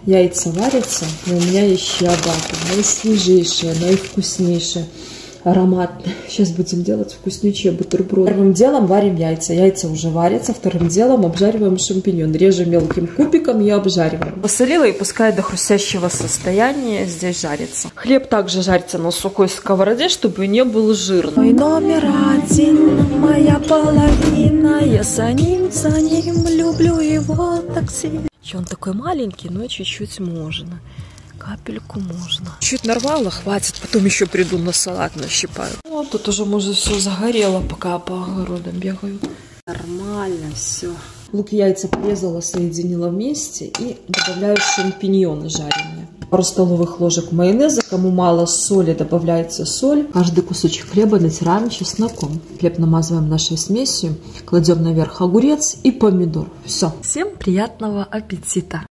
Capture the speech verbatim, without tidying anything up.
Яйца варятся, но у меня есть чиабатта, наисвежейшее, наивкуснейшее, ароматное. Сейчас будем делать вкуснючие бутерброды. Первым делом варим яйца. Яйца уже варятся. Вторым делом обжариваем шампиньон. Режем мелким кубиком и обжариваем. Посолила и пускай до хрустящего состояния здесь жарится. Хлеб также жарится на сухой сковороде, чтобы не был жирный. Мой номер один, моя половина, я за ним, за ним, люблю его так сильно. Он такой маленький, но чуть-чуть можно. Капельку можно. Чуть нарвала, хватит, потом еще приду на салат нащипаю. Вот тут уже, может, все загорело, пока я по огородам бегаю. Нормально все. Лук, яйца порезала, соединила вместе и добавляю шампиньоны жареные. Пару столовых ложек майонеза. Кому мало соли, добавляется соль. Каждый кусочек хлеба натираем чесноком. Хлеб намазываем нашей смесью. Кладем наверх огурец и помидор. Все. Всем приятного аппетита!